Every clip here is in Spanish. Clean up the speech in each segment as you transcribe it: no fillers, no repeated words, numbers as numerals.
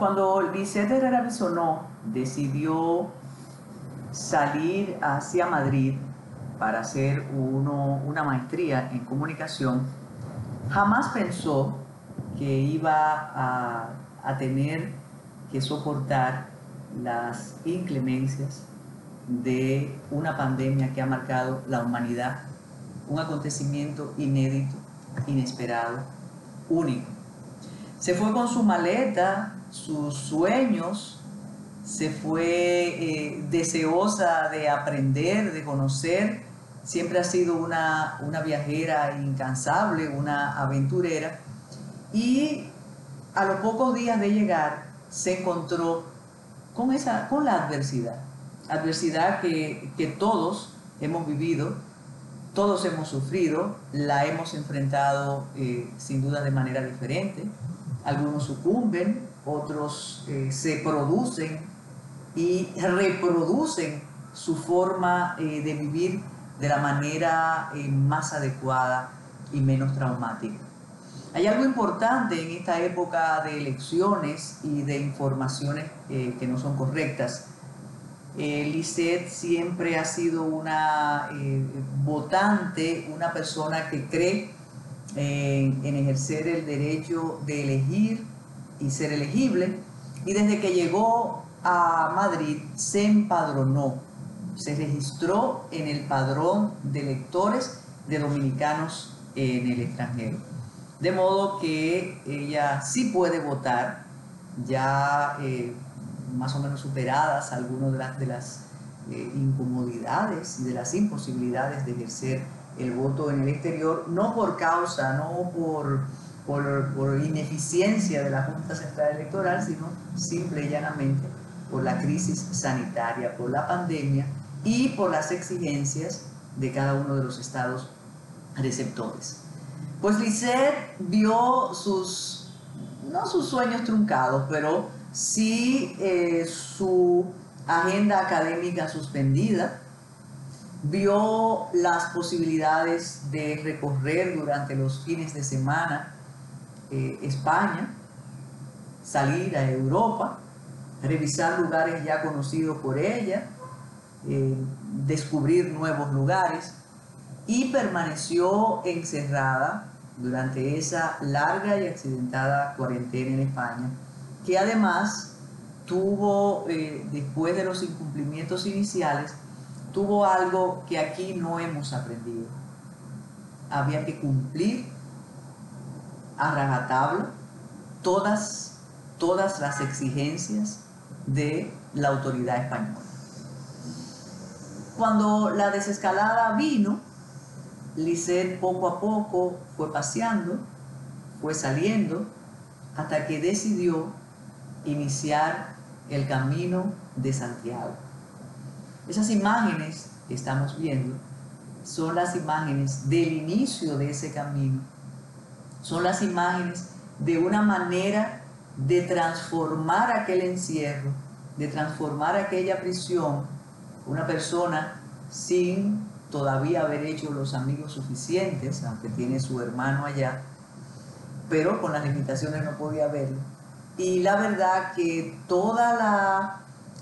Cuando Lisette Herrera Bisonó decidió salir hacia Madrid para hacer una maestría en comunicación, jamás pensó que iba a tener que soportar las inclemencias de una pandemia que ha marcado la humanidad, un acontecimiento inédito, inesperado, único. Se fue con su maleta, sus sueños, se fue deseosa de aprender, de conocer. Siempre ha sido una viajera incansable, una aventurera. Y a los pocos días de llegar se encontró con la adversidad. Adversidad que todos hemos vivido, todos hemos sufrido, la hemos enfrentado sin duda de manera diferente. Algunos sucumben, otros se producen y reproducen su forma de vivir de la manera más adecuada y menos traumática. Hay algo importante en esta época de elecciones y de informaciones que no son correctas. Lisette siempre ha sido una votante, una persona que cree en ejercer el derecho de elegir y ser elegible, y desde que llegó a Madrid se empadronó, se registró en el padrón de electores de dominicanos en el extranjero. De modo que ella sí puede votar, ya más o menos superadas algunas de las incomodidades y de las imposibilidades de ejercer el voto en el exterior, no por causa, no por ineficiencia de la Junta Central Electoral, sino simple y llanamente por la crisis sanitaria, por la pandemia y por las exigencias de cada uno de los estados receptores. Pues Lisette vio no sus sueños truncados, pero sí su agenda académica suspendida, vio las posibilidades de recorrer durante los fines de semana España, salir a Europa, revisar lugares ya conocidos por ella, descubrir nuevos lugares, y permaneció encerrada durante esa larga y accidentada cuarentena en España, que además tuvo, después de los incumplimientos iniciales, tuvo algo que aquí no hemos aprendido. Había que cumplir a rajatabla todas las exigencias de la autoridad española. Cuando la desescalada vino, Lisette poco a poco fue paseando, fue saliendo, hasta que decidió iniciar el camino de Santiago. Esas imágenes que estamos viendo son las imágenes del inicio de ese camino, son las imágenes de una manera de transformar aquel encierro, de transformar aquella prisión, una persona sin todavía haber hecho los amigos suficientes, aunque tiene su hermano allá, pero con las limitaciones no podía verlo. Y la verdad que toda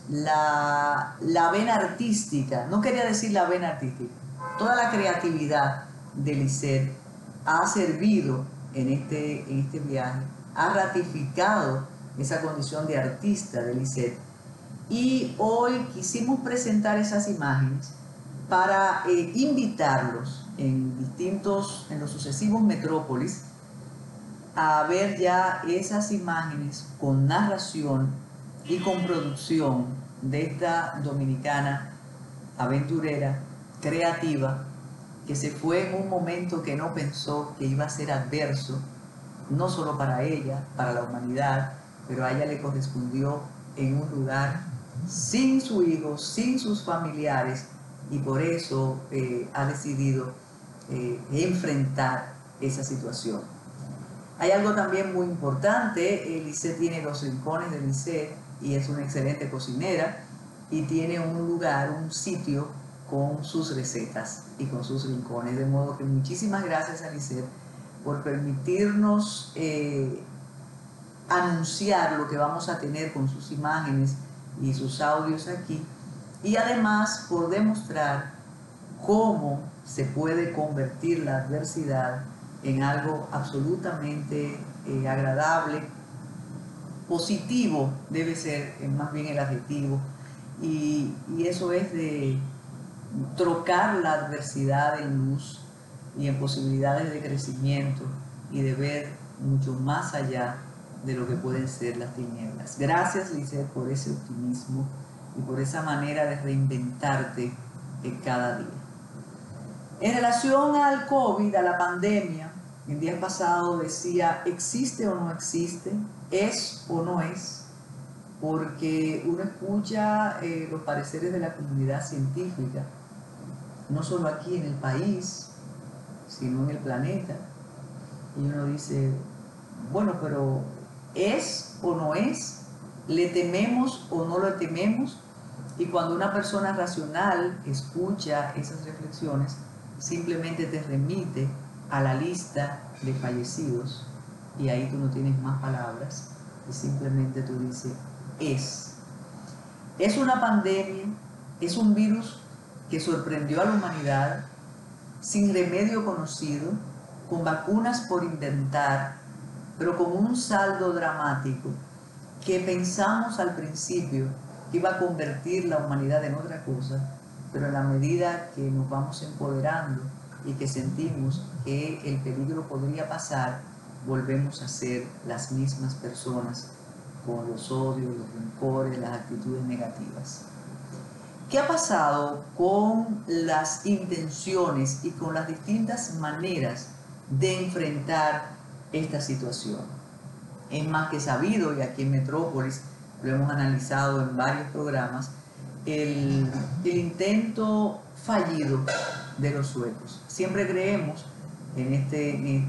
la vena artística, no quería decir la vena artística, toda la creatividad de Lisette ha servido en este viaje, ha ratificado esa condición de artista de Lisette. Y hoy quisimos presentar esas imágenes para invitarlos en los sucesivos metrópolis a ver ya esas imágenes con narración y con producción de esta dominicana aventurera, creativa, que se fue en un momento que no pensó que iba a ser adverso, no solo para ella, para la humanidad, pero a ella le correspondió en un lugar sin su hijo, sin sus familiares, y por eso ha decidido enfrentar esa situación. Hay algo también muy importante. Lisette tiene los rincones de Lisette y es una excelente cocinera, y tiene un lugar, un sitio con sus recetas y con sus rincones, de modo que muchísimas gracias a Lisette por permitirnos anunciar lo que vamos a tener con sus imágenes y sus audios aquí, y además por demostrar cómo se puede convertir la adversidad en algo absolutamente agradable, positivo debe ser más bien el adjetivo, y eso es de trocar la adversidad en luz y en posibilidades de crecimiento y de ver mucho más allá de lo que pueden ser las tinieblas. Gracias, Lisette, por ese optimismo y por esa manera de reinventarte cada día. En relación al COVID, a la pandemia, el día pasado decía, ¿existe o no existe? ¿Es o no es? Porque uno escucha los pareceres de la comunidad científica, no solo aquí en el país, sino en el planeta, y uno dice, bueno, pero ¿es o no es? ¿Le tememos o no le tememos? Y cuando una persona racional escucha esas reflexiones, simplemente te remite a la lista de fallecidos, y ahí tú no tienes más palabras, y simplemente tú dices, es una pandemia, es un virus que sorprendió a la humanidad, sin remedio conocido, con vacunas por inventar, pero con un saldo dramático que pensamos al principio que iba a convertir la humanidad en otra cosa, pero en la medida que nos vamos empoderando y que sentimos que el peligro podría pasar, volvemos a ser las mismas personas con los odios, los rencores, las actitudes negativas. ¿Qué ha pasado con las intenciones y con las distintas maneras de enfrentar esta situación? Es más que sabido, y aquí en Metrópolis lo hemos analizado en varios programas, el intento fallido de los suecos. Siempre creemos en este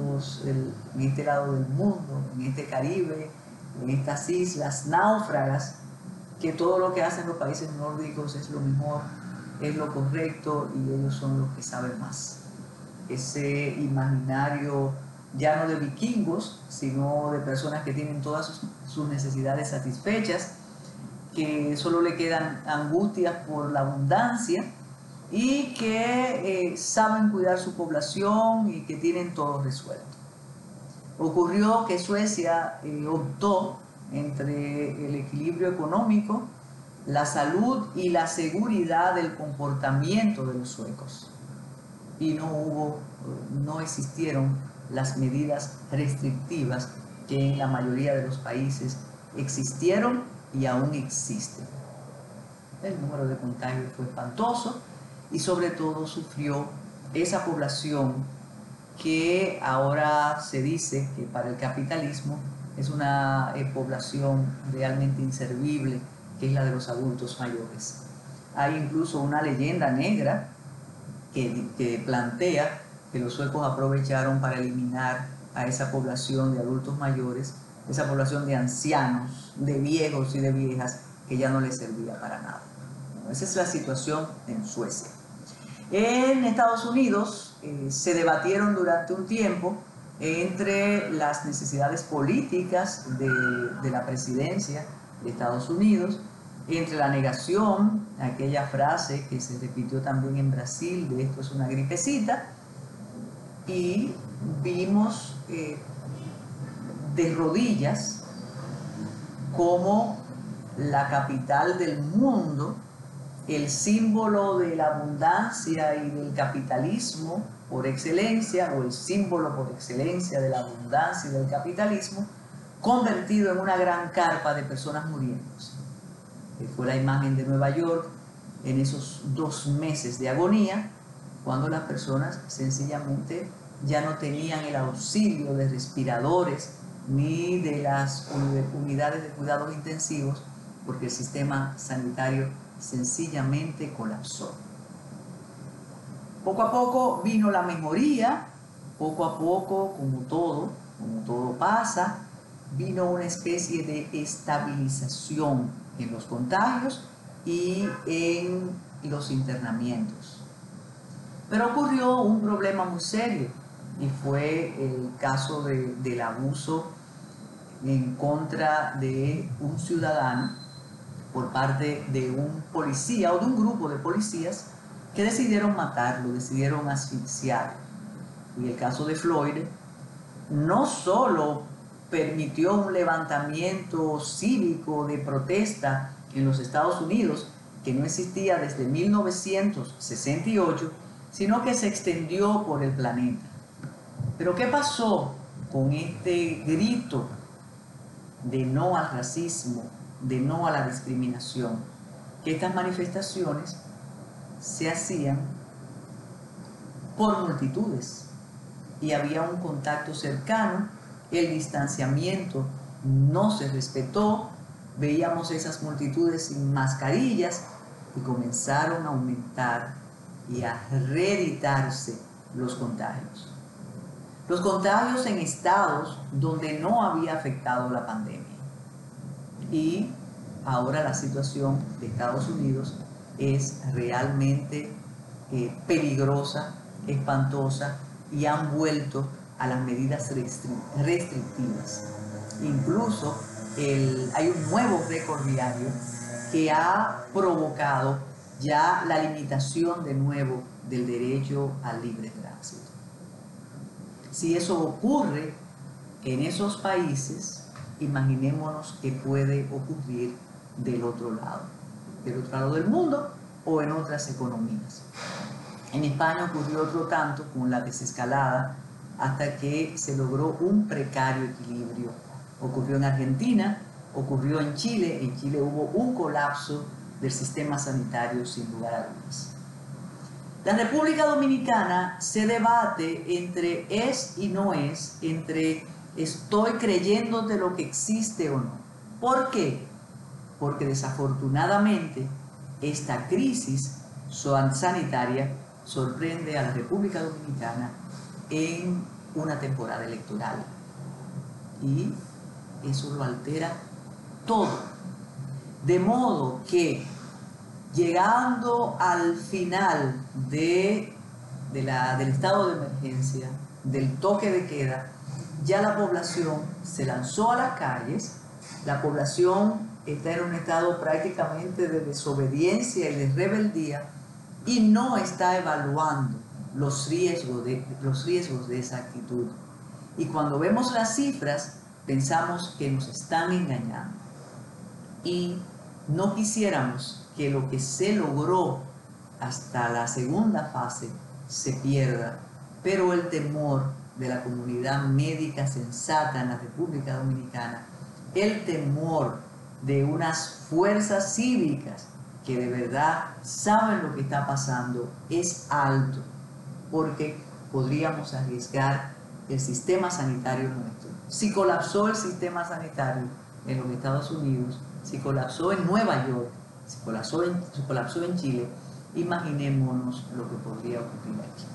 lado del mundo, en este Caribe, en estas islas náufragas, que todo lo que hacen los países nórdicos es lo mejor, es lo correcto, y ellos son los que saben más. Ese imaginario ya no de vikingos, sino de personas que tienen todas sus necesidades satisfechas, que solo le quedan angustias por la abundancia y que saben cuidar su población y que tienen todo resuelto. Ocurrió que Suecia optó entre el equilibrio económico, la salud y la seguridad del comportamiento de los suecos, y no existieron las medidas restrictivas que en la mayoría de los países existieron y aún existen. El número de contagios fue espantoso, y sobre todo sufrió esa población que ahora se dice que para el capitalismo es una población realmente inservible, que es la de los adultos mayores. Hay incluso una leyenda negra que plantea que los suecos aprovecharon para eliminar a esa población de adultos mayores, esa población de ancianos, de viejos y de viejas, que ya no les servía para nada. Esa es la situación en Suecia. En Estados Unidos se debatieron durante un tiempo entre las necesidades políticas de la presidencia de Estados Unidos, entre la negación, aquella frase que se repitió también en Brasil, de esto es una gripecita, y vimos de rodillas como la capital del mundo, el símbolo de la abundancia y del capitalismo por excelencia, o el símbolo por excelencia de la abundancia y del capitalismo, convertido en una gran carpa de personas muriéndose. Fue la imagen de Nueva York en esos 2 meses de agonía, cuando las personas sencillamente ya no tenían el auxilio de respiradores ni de las unidades de cuidados intensivos, porque el sistema sanitario sencillamente colapsó. Poco a poco vino la mejoría, poco a poco, como todo pasa, vino una especie de estabilización en los contagios y en los internamientos. Pero ocurrió un problema muy serio, y fue el caso del abuso en contra de un ciudadano por parte de un policía o de un grupo de policías que decidieron matarlo, decidieron asfixiarlo. Y el caso de Floyd no solo permitió un levantamiento cívico de protesta en los Estados Unidos, que no existía desde 1968, sino que se extendió por el planeta. Pero ¿qué pasó con este grito de no al racismo, de no a la discriminación? Que estas manifestaciones se hacían por multitudes y había un contacto cercano, el distanciamiento no se respetó, veíamos esas multitudes sin mascarillas y comenzaron a aumentar y a reeditarse los contagios. Los contagios en estados donde no había afectado la pandemia. Y ahora la situación de Estados Unidos es realmente peligrosa, espantosa, y han vuelto a las medidas restrictivas. Incluso hay un nuevo récord diario que ha provocado ya la limitación de nuevo del derecho al libre tránsito. Si eso ocurre en esos países, imaginémonos que puede ocurrir del otro lado del mundo o en otras economías. En España ocurrió otro tanto con la desescalada hasta que se logró un precario equilibrio. Ocurrió en Argentina, ocurrió en Chile hubo un colapso del sistema sanitario sin lugar a dudas. La República Dominicana se debate entre es y no es, entre estoy creyendo de lo que existe o no. ¿Por qué? Porque desafortunadamente esta crisis sanitaria sorprende a la República Dominicana en una temporada electoral y eso lo altera todo. De modo que llegando al final del estado de emergencia, del toque de queda, ya la población se lanzó a las calles, la población está en un estado prácticamente de desobediencia y de rebeldía y no está evaluando los riesgos de esa actitud. Y cuando vemos las cifras, pensamos que nos están engañando. Y no quisiéramos que lo que se logró hasta la segunda fase se pierda, pero el temor de la comunidad médica sensata en la República Dominicana, el temor de unas fuerzas cívicas que de verdad saben lo que está pasando es alto, porque podríamos arriesgar el sistema sanitario nuestro. Si colapsó el sistema sanitario en los Estados Unidos, si colapsó en Nueva York, si colapsó en Chile, imaginémonos lo que podría ocurrir aquí.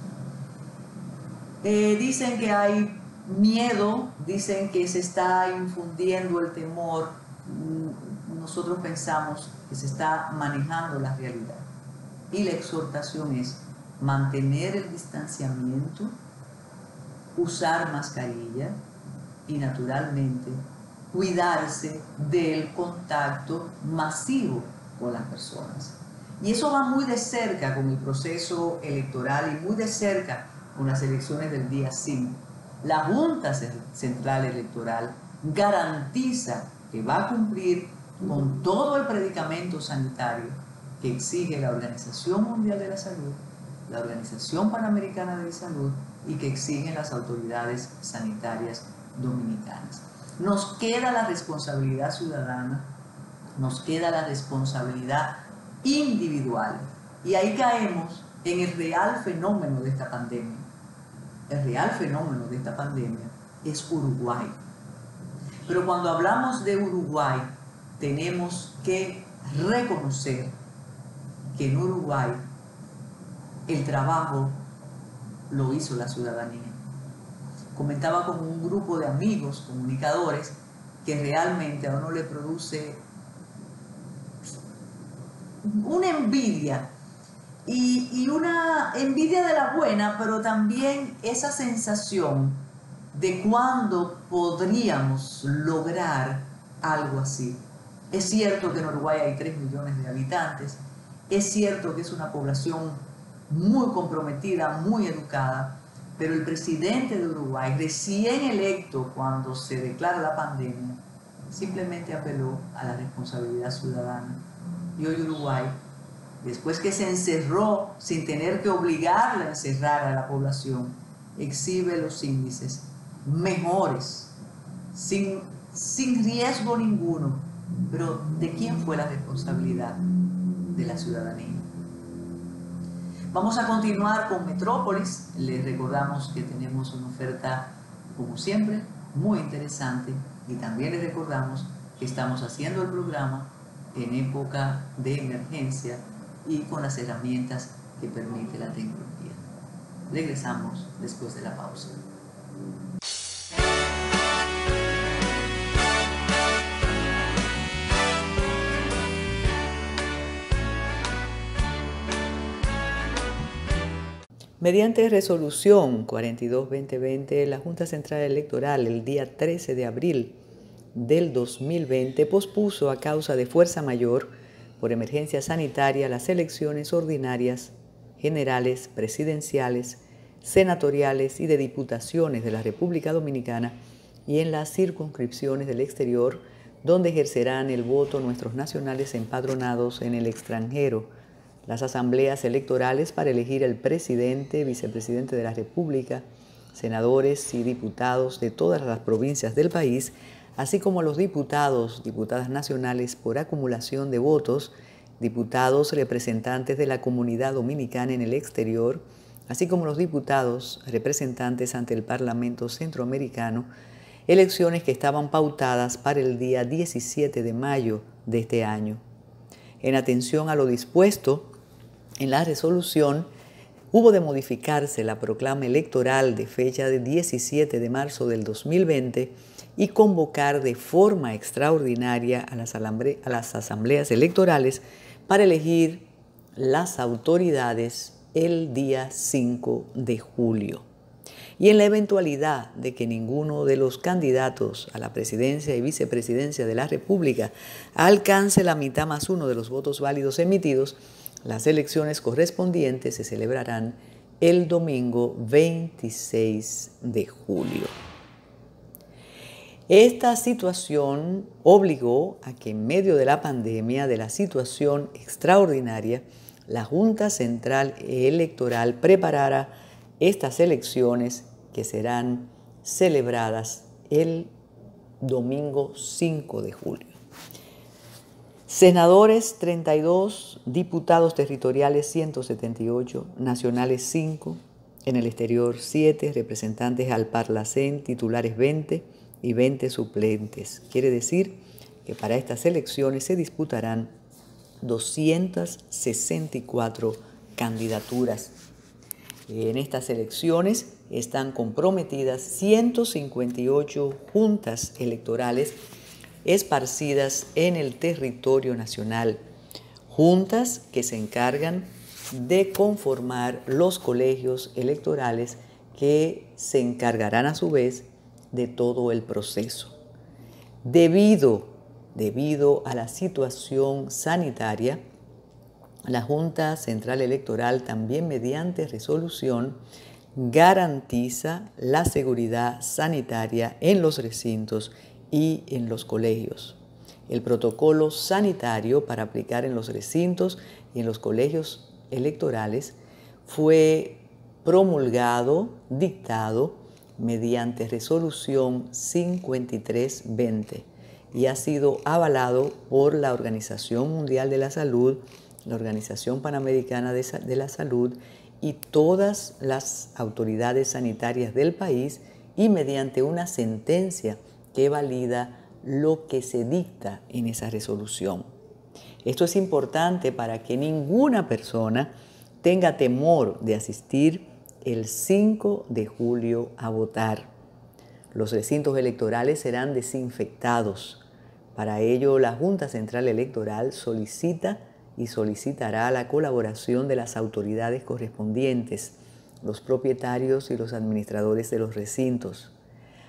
Dicen que hay miedo, dicen que se está infundiendo el temor. Nosotros pensamos que se está manejando la realidad. Y la exhortación es mantener el distanciamiento, usar mascarilla y naturalmente cuidarse del contacto masivo con las personas. Y eso va muy de cerca con el proceso electoral y muy de cerca con las elecciones del día 5. La Junta Central Electoral garantiza que va a cumplir con todo el predicamento sanitario que exige la Organización Mundial de la Salud, la Organización Panamericana de Salud y que exigen las autoridades sanitarias dominicanas. Nos queda la responsabilidad ciudadana, nos queda la responsabilidad individual y ahí caemos en el real fenómeno de esta pandemia. El real fenómeno de esta pandemia es Uruguay. Pero cuando hablamos de Uruguay, tenemos que reconocer que en Uruguay el trabajo lo hizo la ciudadanía. Comentaba con un grupo de amigos, comunicadores, que realmente a uno le produce una envidia y una envidia de la buena, pero también esa sensación de cuándo podríamos lograr algo así. Es cierto que en Uruguay hay 3 millones de habitantes, es cierto que es una población muy comprometida, muy educada, pero el presidente de Uruguay, recién electo cuando se declara la pandemia, simplemente apeló a la responsabilidad ciudadana. Y hoy Uruguay, después que se encerró sin tener que obligarla a encerrar a la población, exhibe los índices mejores, sin riesgo ninguno. Pero ¿de quién fue la responsabilidad? De la ciudadanía. Vamos a continuar con Metrópolis. Les recordamos que tenemos una oferta, como siempre, muy interesante, y también les recordamos que estamos haciendo el programa en época de emergencia y con las herramientas que permite la tecnología. Regresamos después de la pausa. Mediante resolución 42-2020, la Junta Central Electoral el día 13 de abril del 2020 pospuso a causa de fuerza mayor por emergencia sanitaria las elecciones ordinarias, generales, presidenciales, senatoriales y de diputaciones de la República Dominicana y en las circunscripciones del exterior donde ejercerán el voto nuestros nacionales empadronados en el extranjero. Las asambleas electorales para elegir el presidente, vicepresidente de la República, senadores y diputados de todas las provincias del país, así como los diputados, diputadas nacionales por acumulación de votos, diputados representantes de la comunidad dominicana en el exterior, así como los diputados representantes ante el Parlamento Centroamericano, elecciones que estaban pautadas para el día 17 de mayo de este año. En atención a lo dispuesto en la resolución, hubo de modificarse la proclama electoral de fecha de 17 de marzo del 2020 y convocar de forma extraordinaria a las asambleas electorales para elegir las autoridades el día 5 de julio. Y en la eventualidad de que ninguno de los candidatos a la presidencia y vicepresidencia de la República alcance la mitad más uno de los votos válidos emitidos, las elecciones correspondientes se celebrarán el domingo 26 de julio. Esta situación obligó a que en medio de la pandemia, de la situación extraordinaria, la Junta Central Electoral preparara estas elecciones que serán celebradas el domingo 5 de julio. Senadores 32, diputados territoriales 178, nacionales 5, en el exterior 7, representantes al Parlacén, titulares 20 y 20 suplentes. Quiere decir que para estas elecciones se disputarán 264 candidaturas. En estas elecciones están comprometidas 158 juntas electorales esparcidas en el territorio nacional, juntas que se encargan de conformar los colegios electorales que se encargarán a su vez de todo el proceso. Debido a la situación sanitaria, la Junta Central Electoral también mediante resolución garantiza la seguridad sanitaria en los recintos y en los colegios. El protocolo sanitario para aplicar en los recintos y en los colegios electorales fue promulgado, dictado mediante resolución 5320 y ha sido avalado por la Organización Mundial de la Salud, la Organización Panamericana de la Salud y todas las autoridades sanitarias del país, y mediante una sentencia que valida lo que se dicta en esa resolución. Esto es importante para que ninguna persona tenga temor de asistir el 5 de julio a votar. Los recintos electorales serán desinfectados. Para ello, la Junta Central Electoral solicita y solicitará la colaboración de las autoridades correspondientes, los propietarios y los administradores de los recintos.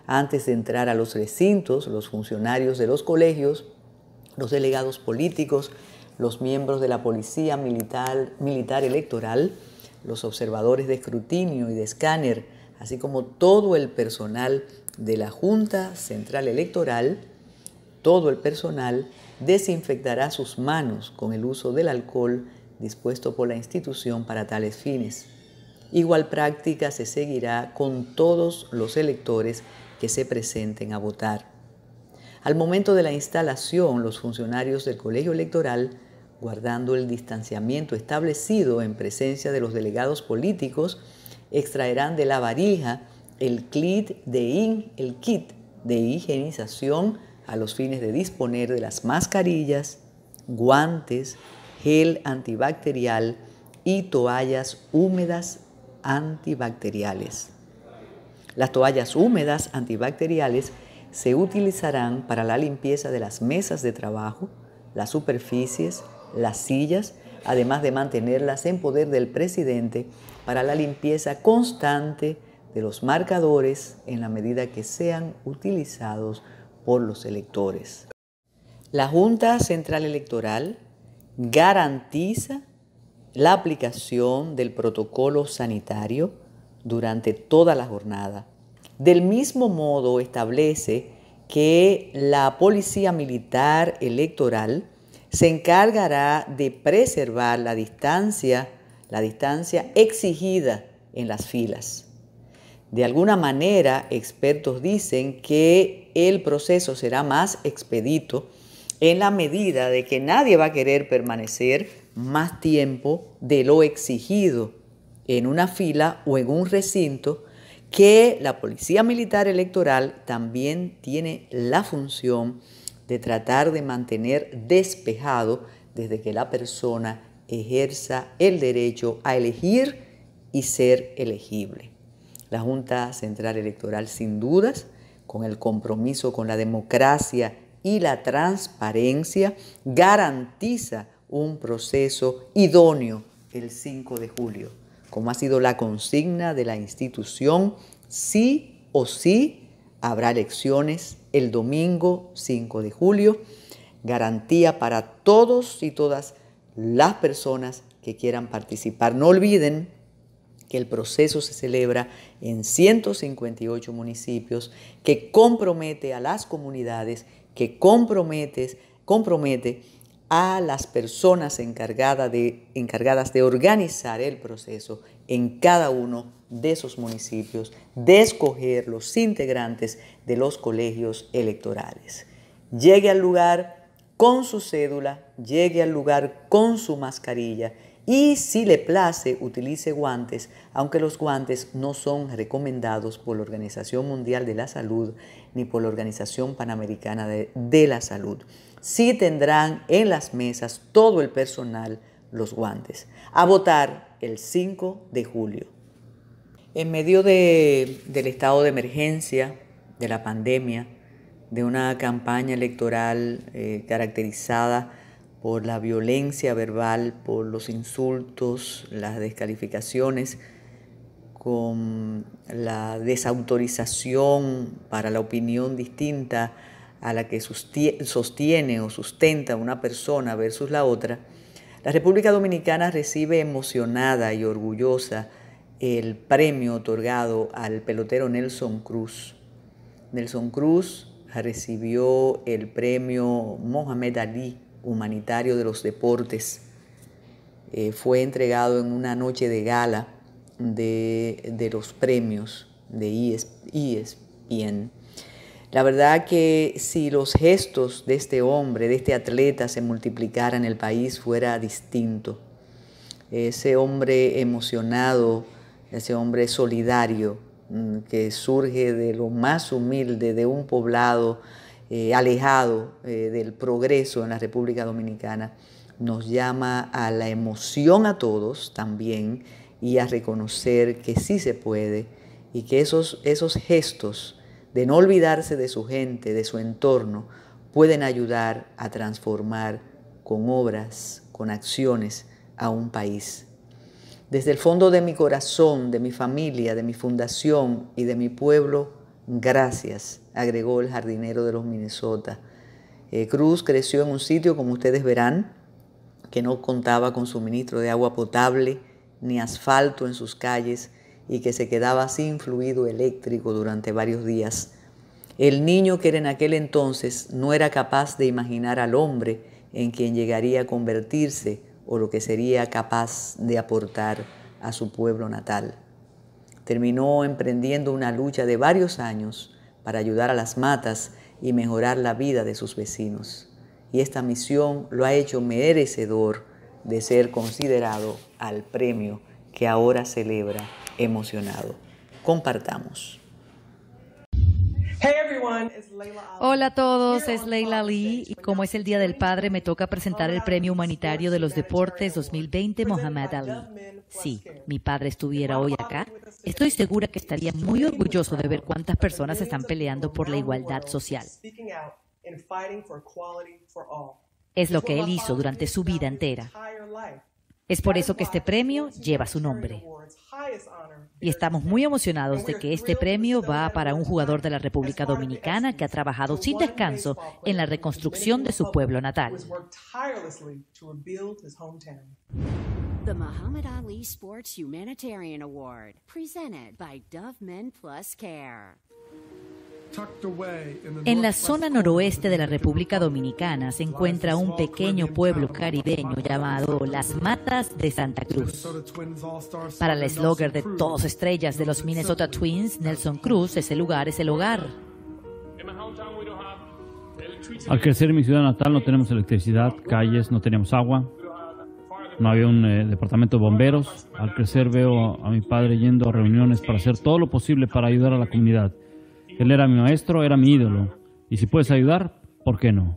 Antes de entrar a los recintos, los funcionarios de los colegios, los delegados políticos, los miembros de la Policía Militar Electoral, los observadores de escrutinio y de escáner, así como todo el personal de la Junta Central Electoral, todo el personal desinfectará sus manos con el uso del alcohol dispuesto por la institución para tales fines. Igual práctica se seguirá con todos los electores que se presenten a votar. Al momento de la instalación, los funcionarios del colegio electoral, guardando el distanciamiento establecido en presencia de los delegados políticos, extraerán de la varija el kit de higienización a los fines de disponer de las mascarillas, guantes, gel antibacterial y toallas húmedas antibacteriales. Las toallas húmedas antibacteriales se utilizarán para la limpieza de las mesas de trabajo, las superficies, las sillas, además de mantenerlas en poder del presidente para la limpieza constante de los marcadores en la medida que sean utilizados por los electores. La Junta Central Electoral garantiza la aplicación del protocolo sanitario durante toda la jornada. Del mismo modo, establece que la Policía Militar Electoral se encargará de preservar la distancia exigida en las filas. De alguna manera, expertos dicen que el proceso será más expedito en la medida de que nadie va a querer permanecer más tiempo de lo exigido en una fila o en un recinto, que la Policía Militar Electoral también tiene la función de tratar de mantener despejado desde que la persona ejerza el derecho a elegir y ser elegible. La Junta Central Electoral, sin dudas, con el compromiso con la democracia y la transparencia, garantiza un proceso idóneo el 5 de julio, como ha sido la consigna de la institución. Sí o sí habrá elecciones el domingo 5 de julio, garantía para todos y todas las personas que quieran participar. No olviden que el proceso se celebra en 158 municipios, que compromete a las comunidades, que compromete a las personas encargadas de organizar el proceso en cada uno de esos municipios, de escoger los integrantes de los colegios electorales. Llegue al lugar con su cédula, llegue al lugar con su mascarilla y, si le place, utilice guantes, aunque los guantes no son recomendados por la Organización Mundial de la Salud ni por la Organización Panamericana de la Salud. Sí tendrán en las mesas todo el personal los guantes. A votar el 5 de julio. En medio del estado de emergencia, de la pandemia, de una campaña electoral caracterizada por la violencia verbal, por los insultos, las descalificaciones, con la desautorización para la opinión distinta a la que sostiene o sustenta una persona versus la otra, la República Dominicana recibe emocionada y orgullosa el premio otorgado al pelotero Nelson Cruz. Nelson Cruz recibió el premio Mohamed Ali humanitario de los deportes. Fue entregado en una noche de gala de los premios de ESPN. La verdad que si los gestos de este hombre, de este atleta, se multiplicaran, el país fuera distinto. Ese hombre emocionado, ese hombre solidario, que surge de lo más humilde de un poblado alejado del progreso en la República Dominicana, nos llama a la emoción a todos también y a reconocer que sí se puede y que esos gestos de no olvidarse de su gente, de su entorno, pueden ayudar a transformar con obras, con acciones a un país. Desde el fondo de mi corazón, de mi familia, de mi fundación y de mi pueblo, Gracias, agregó el jardinero de los Minnesota. Cruz creció en un sitio, como ustedes verán, que no contaba con suministro de agua potable ni asfalto en sus calles y que se quedaba sin fluido eléctrico durante varios días. El niño que era en aquel entonces no era capaz de imaginar al hombre en quien llegaría a convertirse o lo que sería capaz de aportar a su pueblo natal. Terminó emprendiendo una lucha de varios años para ayudar a las matas y mejorar la vida de sus vecinos. Y esta misión lo ha hecho merecedor de ser considerado al premio que ahora celebra emocionado. Compartamos. Hola a todos, es Leila Ali y como es el Día del Padre me toca presentar el Premio Humanitario de los Deportes 2020 Muhammad Ali. Si mi padre estuviera hoy acá, estoy segura que estaría muy orgulloso de ver cuántas personas están peleando por la igualdad social. Es lo que él hizo durante su vida entera. Es por eso que este premio lleva su nombre. Y estamos muy emocionados de que este premio va para un jugador de la República Dominicana que ha trabajado sin descanso en la reconstrucción de su pueblo natal. The Muhammad Ali Sports Humanitarian Award, presented by Dove Men Plus Care. En la zona noroeste de la República Dominicana se encuentra un pequeño pueblo caribeño llamado Las Matas de Santa Cruz. Para el eslogan de todos estrellas de los Minnesota Twins, Nelson Cruz, ese lugar es el hogar. Al crecer en mi ciudad natal no tenemos electricidad, calles, no tenemos agua, no había un departamento de bomberos. Al crecer veo a mi padre yendo a reuniones para hacer todo lo posible para ayudar a la comunidad. Él era mi maestro, era mi ídolo. Y si puedes ayudar, ¿por qué no?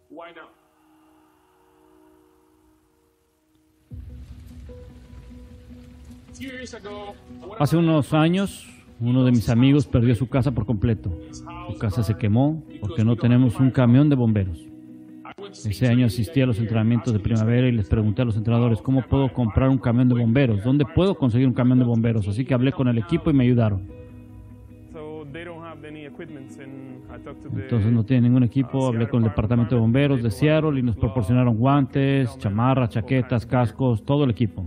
Hace unos años, uno de mis amigos perdió su casa por completo. Su casa se quemó porque no tenemos un camión de bomberos. Ese año asistí a los entrenamientos de primavera y les pregunté a los entrenadores, ¿cómo puedo comprar un camión de bomberos? ¿Dónde puedo conseguir un camión de bomberos? Así que hablé con el equipo y me ayudaron. Entonces no tienen ningún equipo, hablé con el departamento de bomberos de Seattle y nos proporcionaron guantes, chamarras, chaquetas, cascos, todo el equipo.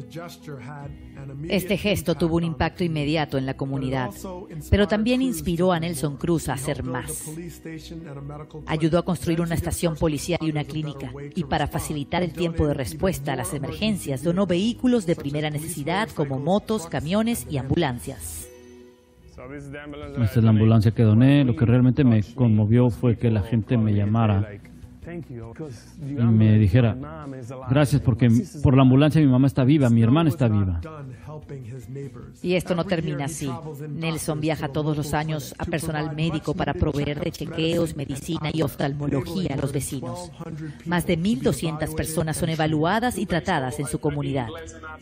Este gesto tuvo un impacto inmediato en la comunidad, pero también inspiró a Nelson Cruz a hacer más. Ayudó a construir una estación policial y una clínica, y para facilitar el tiempo de respuesta a las emergencias, donó vehículos de primera necesidad como motos, camiones y ambulancias. Esta es la ambulancia que doné. Lo que realmente me conmovió fue que la gente me llamara y me dijera, gracias porque por la ambulancia mi mamá está viva, mi hermana está viva. Y esto no termina así. Nelson viaja todos los años a personal médico para proveer de chequeos, medicina y oftalmología a los vecinos. Más de 1.200 personas son evaluadas y tratadas en su comunidad.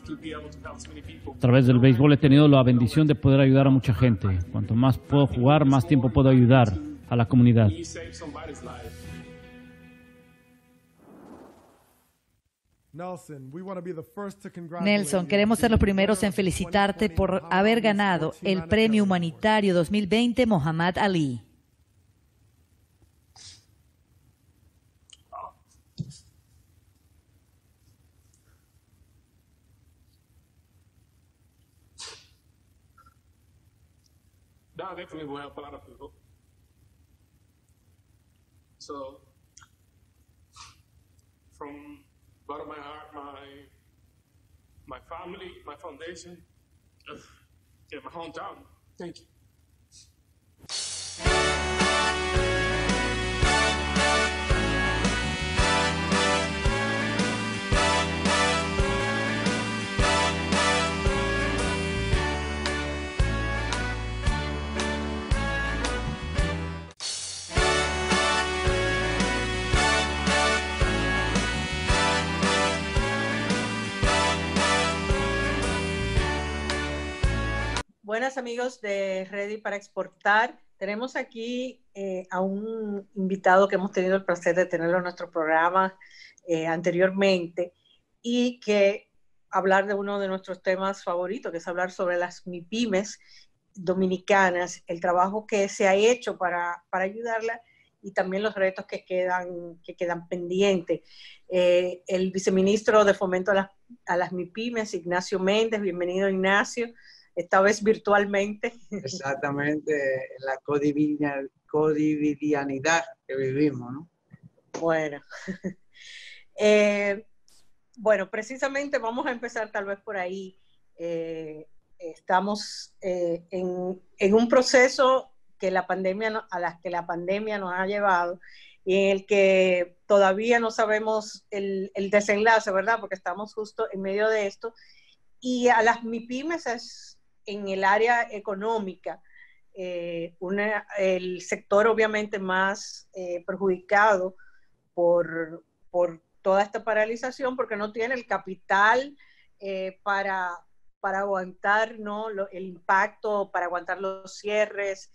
A través del béisbol he tenido la bendición de poder ayudar a mucha gente. Cuanto más puedo jugar, más tiempo puedo ayudar a la comunidad. Nelson, queremos ser los primeros en felicitarte por haber ganado el Premio Humanitario 2020 Muhammad Ali. That definitely will help a lot of people. So, from bottom of my heart, my family, my foundation, yeah, my hometown. Thank you. Buenas amigos de Ready para Exportar. Tenemos aquí a un invitado que hemos tenido el placer de tenerlo en nuestro programa anteriormente y que hablar de uno de nuestros temas favoritos, que es hablar sobre las MIPYMES dominicanas, el trabajo que se ha hecho para ayudarla y también los retos que quedan pendientes. El viceministro de Fomento a las MIPYMES, Ignacio Méndez, bienvenido Ignacio, esta vez virtualmente. Exactamente, la cotidianidad que vivimos, ¿no? Bueno. Bueno, precisamente vamos a empezar tal vez por ahí. Estamos en un proceso que a la que la pandemia nos ha llevado y en el que todavía no sabemos el desenlace, ¿verdad? Porque estamos justo en medio de esto. Y a las MIPYMES es en el área económica, el sector obviamente más perjudicado por toda esta paralización, porque no tiene el capital para aguantar, ¿no? El impacto, para aguantar los cierres.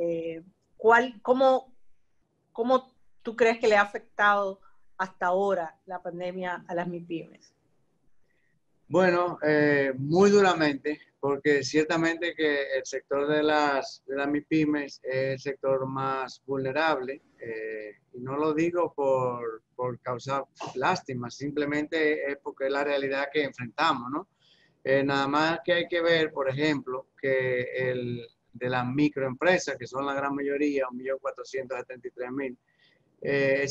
¿Cómo tú crees que le ha afectado hasta ahora la pandemia a las MIPYMES? Bueno, muy duramente, porque ciertamente que el sector de las MIPYMES es el sector más vulnerable, y no lo digo por causar lástima, simplemente es porque es la realidad que enfrentamos, ¿no? Nada más que hay que ver, por ejemplo, que de las microempresas, que son la gran mayoría, 1.473.000, el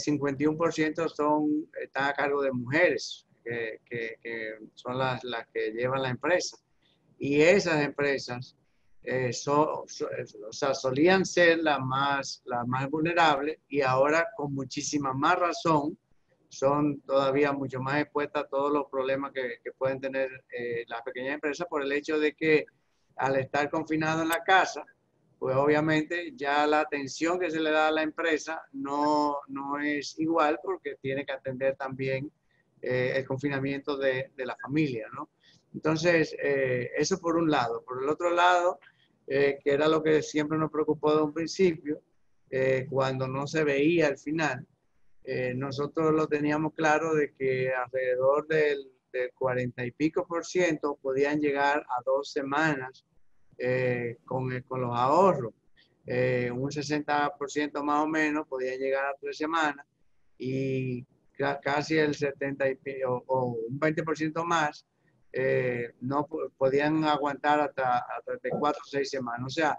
51% están a cargo de mujeres, que son las que llevan la empresa. Y esas empresas o sea, solían ser las más vulnerables y ahora con muchísima más razón son todavía mucho más expuestas a todos los problemas que pueden tener las pequeñas empresas por el hecho de que al estar confinado en la casa, pues obviamente ya la atención que se le da a la empresa no es igual porque tiene que atender también el confinamiento de la familia, ¿no? Entonces, eso por un lado. Por el otro lado, que era lo que siempre nos preocupó de un principio, cuando no se veía al final, nosotros lo teníamos claro de que alrededor del 40 y pico % podían llegar a 2 semanas con los ahorros. Un 60% más o menos podían llegar a 3 semanas y casi el 70 o un 20% más no podían aguantar hasta de 4 o 6 semanas. O sea,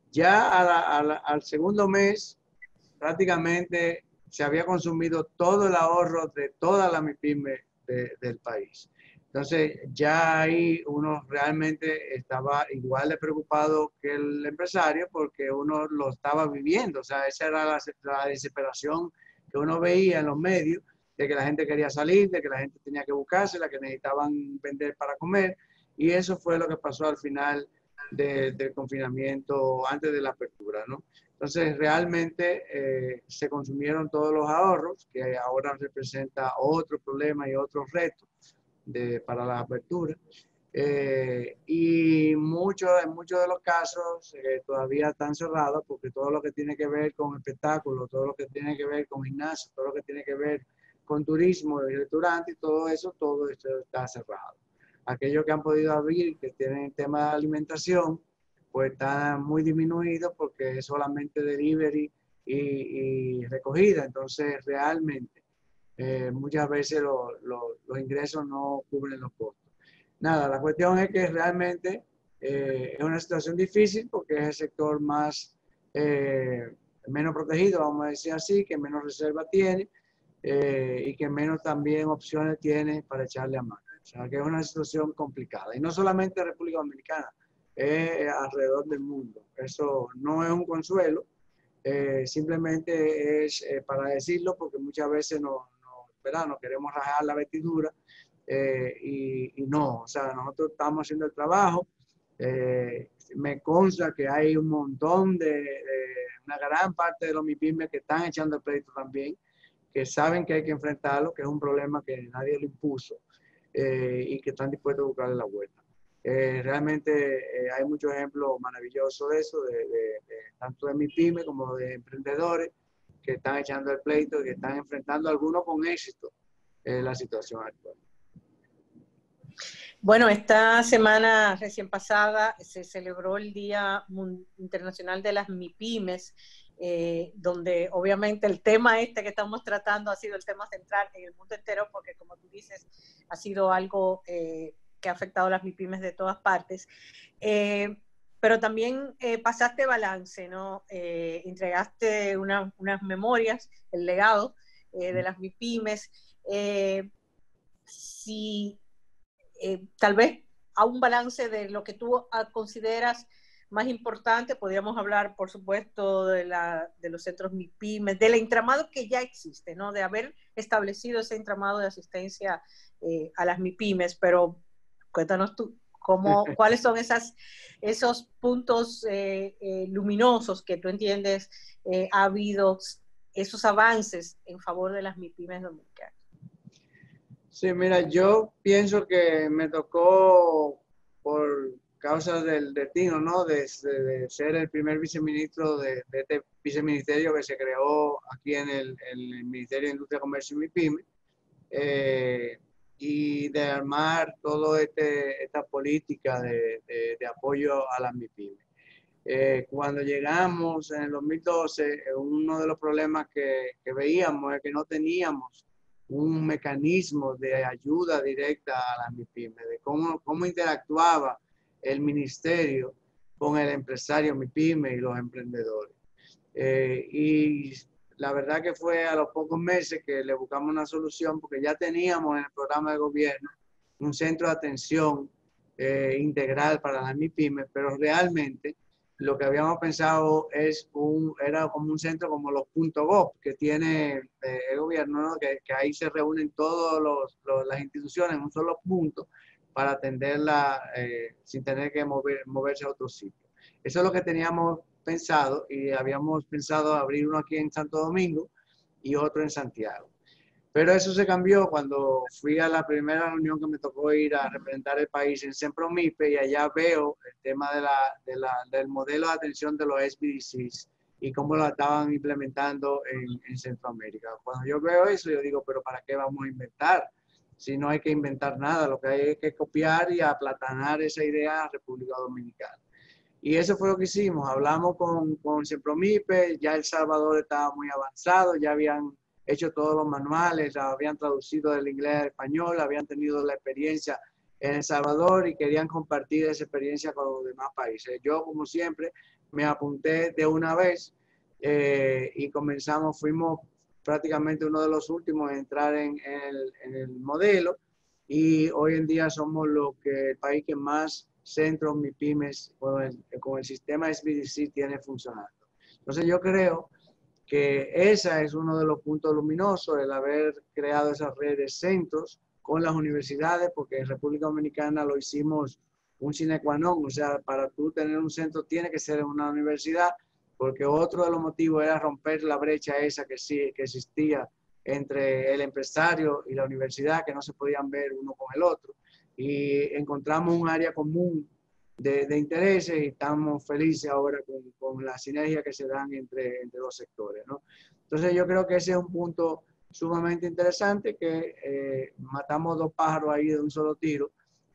ya al segundo mes prácticamente se había consumido todo el ahorro de toda la MIPYME del país. Entonces ya ahí uno realmente estaba igual de preocupado que el empresario porque uno lo estaba viviendo. O sea, esa era la desesperación que uno veía en los medios, de que la gente quería salir, de que la gente tenía que buscarse, la que necesitaban vender para comer. Y eso fue lo que pasó al final del confinamiento, antes de la apertura, ¿no? Entonces, realmente se consumieron todos los ahorros, que ahora representa otro problema y otro reto para la apertura. Y en muchos de los casos todavía están cerrados porque todo lo que tiene que ver con espectáculos, todo lo que tiene que ver con gimnasio, todo lo que tiene que ver con turismo y restaurantes, todo esto está cerrado. Aquellos que han podido abrir, que tienen tema de alimentación, pues está muy disminuido porque es solamente delivery y recogida. Entonces, realmente, muchas veces los ingresos no cubren los costos. Nada, la cuestión es que realmente es una situación difícil porque es el sector menos protegido, vamos a decir así, que menos reserva tiene y que menos también opciones tiene para echarle a mano. O sea, que es una situación complicada. Y no solamente en República Dominicana, alrededor del mundo. Eso no es un consuelo, simplemente es para decirlo porque muchas veces nos queremos rajar la vestidura y no, o sea, nosotros estamos haciendo el trabajo. Me consta que hay un montón una gran parte de los MIPYMES que están echando el pleito también, que saben que hay que enfrentarlo, que es un problema que nadie lo impuso y que están dispuestos a buscarle la vuelta. Realmente hay muchos ejemplos maravillosos de eso, tanto de MIPYME como de emprendedores que están echando el pleito y que están enfrentando algunos con éxito la situación actual. Bueno, esta semana recién pasada se celebró el Día Internacional de las MIPYMES, donde obviamente el tema este que estamos tratando ha sido el tema central en el mundo entero, porque como tú dices, ha sido algo que ha afectado a las MIPYMES de todas partes. Pero también pasaste balance, ¿no? Entregaste unas memorias, el legado de las MIPYMES. Si tal vez a un balance de lo que tú consideras más importante, podríamos hablar, por supuesto, de los centros MIPYMES, del entramado que ya existe, ¿no? De haber establecido ese entramado de asistencia a las MIPYMES, pero cuéntanos tú, ¿cuáles son esos puntos luminosos que tú entiendes ha habido esos avances en favor de las MIPYMES dominicanas? Sí, mira, yo pienso que me tocó por causas del destino, ¿no? De ser el primer viceministro de este viceministerio que se creó aquí en el Ministerio de Industria, Comercio y MIPYME, y de armar toda esta política de apoyo a las MIPYME. Cuando llegamos en el 2012, uno de los problemas que veíamos es que no teníamos un mecanismo de ayuda directa a las MIPYME, de cómo interactuaba el ministerio con el empresario MIPYME y los emprendedores. Y la verdad que fue a los pocos meses que le buscamos una solución, porque ya teníamos en el programa de gobierno un centro de atención integral para las MIPYME, pero realmente lo que habíamos pensado era como un centro como los .gov que tiene el gobierno, ¿no? que ahí se reúnen todas las instituciones en un solo punto para atenderla sin tener que moverse a otro sitio. Eso es lo que teníamos pensado, y habíamos pensado abrir uno aquí en Santo Domingo y otro en Santiago. Pero eso se cambió cuando fui a la primera reunión que me tocó ir a representar el país en Sempromipe, y allá veo el tema del modelo de atención de los SBDCs y cómo lo estaban implementando en Centroamérica. Cuando yo veo eso, yo digo, pero ¿para qué vamos a inventar? Si no hay que inventar nada, lo que hay es que copiar y aplatanar esa idea a República Dominicana. Y eso fue lo que hicimos. Hablamos con Sempromipe, ya El Salvador estaba muy avanzado, ya habían hecho todos los manuales, habían traducido del inglés al español, habían tenido la experiencia en El Salvador y querían compartir esa experiencia con los demás países. Yo, como siempre, me apunté de una vez y comenzamos, fuimos prácticamente uno de los últimos en entrar en el modelo, y hoy en día somos el país que más centros MIPYMES con el sistema SBDC tiene funcionando. Entonces yo creo que ese es uno de los puntos luminosos, el haber creado esas redes de centros con las universidades, porque en República Dominicana lo hicimos un sine qua non, o sea, para tú tener un centro tiene que ser en una universidad, porque otro de los motivos era romper la brecha esa que existía entre el empresario y la universidad, que no se podían ver uno con el otro, y encontramos un área común de intereses y estamos felices ahora con la sinergia que se dan entre los sectores, ¿no? Entonces yo creo que ese es un punto sumamente interesante, que matamos dos pájaros ahí de un solo tiro,